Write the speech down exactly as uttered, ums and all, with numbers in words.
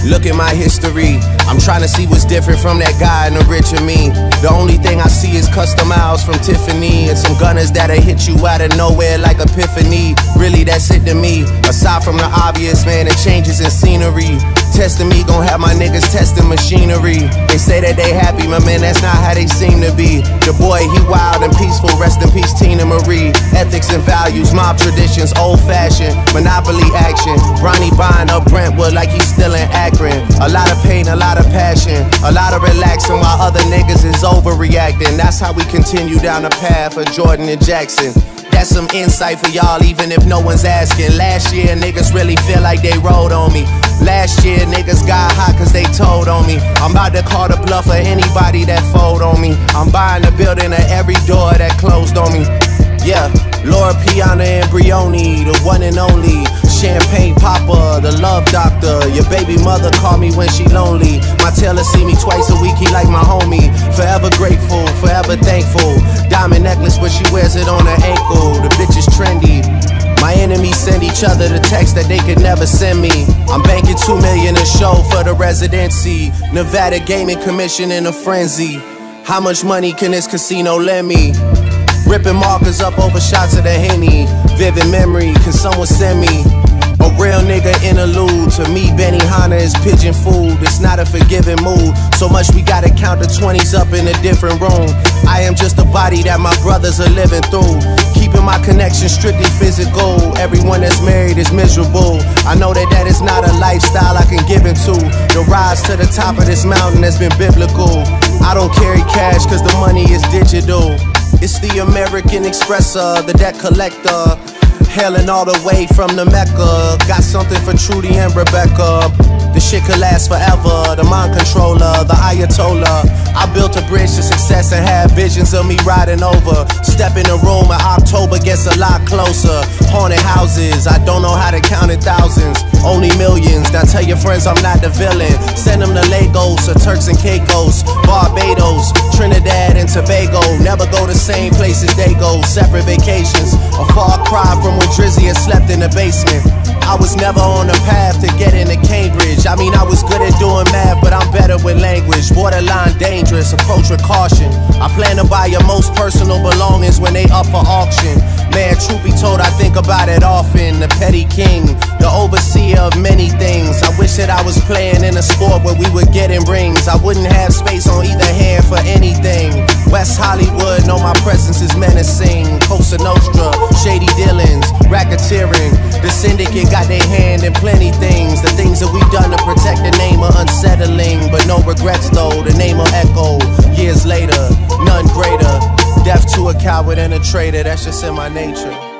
Look at my history. I'm trying to see what's different from that guy and the richer me. The only thing I see is custom miles from Tiffany and some gunners that'll hit you out of nowhere like epiphany. Really, that's it to me. Aside from the obvious, man, the changes in scenery. Testing me, gon' have my niggas testing machinery. They say that they happy, my man, that's not how they seem to be. The boy, he wild and peaceful, rest in peace, Tina Marie. Ethics and values, mob traditions, old fashioned, monopoly action. Ronnie buying up Brentwood like he's still in Akron. A lot of pain, a lot of passion, a lot of relaxing while other niggas is overreacting. That's how we continue down the path of Jordan and Jackson. That's some insight for y'all, even if no one's asking. Last year, niggas really feel like they rode on me. Last year, niggas got hot cause they told on me. I'm about to call the bluff of anybody that fold on me. I'm buying the building of every door that closed on me. Yeah, Laura Piana and Brioni, the one and only. Champagne Papa, the love doctor. Your baby mother call me when she lonely. My tailor see me twice a week, he like my homie. Forever grateful, forever thankful. Diamond necklace, but she wears it on her ankle. The bitch is trendy. My enemies send each other the text that they could never send me. I'm banking two million a show for the residency. Nevada Gaming Commission in a frenzy. How much money can this casino lend me? Ripping markers up over shots of the Henny. Vivid memory, can someone send me a real nigga interlude? To me, Benny Hanna is pigeon food. It's not a forgiving mood. So much we gotta count the twenties up in a different room. I am just a body that my brothers are living through. Keeping my connection strictly physical. Everyone that's married is miserable. I know that that is not a lifestyle I can give into. The rise to the top of this mountain has been biblical. I don't carry cash cause the money is digital. It's the American Expresser, the debt collector. Hailing all the way from the Mecca. Got something for Trudy and Rebecca. The shit could last forever. The mind controller, the Ayatollah. I built a bridge to success and had visions of me riding over. Step in the room and October gets a lot closer. Haunted houses, I don't know how to count in thousands. Only millions, now tell your friends I'm not the villain. Send them to Lagos or Turks and Caicos, Barbados, Trinidad and Tobago. Never go the same places they go, separate vacations. A far cry from when Drizzy had slept in the basement. I was never on the path to get into Cambridge. I mean, I was good at doing math, but I'm better with language. Borderline dangerous, approach with caution. I plan to buy your most personal belongings when they up for auction. Man, truth be told, I think about it often. The petty king, the overseer of many things. I wish that I was playing in a sport where we were getting rings. I wouldn't have space on either hand for anything. West Hollywood, know my presence is menacing. Cosa Nostra, shady dealings, racketeering. The syndicate got their hand in plenty things. The things that we've done to protect the name are unsettling, but no regrets though. The name will echo years later, none greater. Death to a coward and a traitor, that's just in my nature.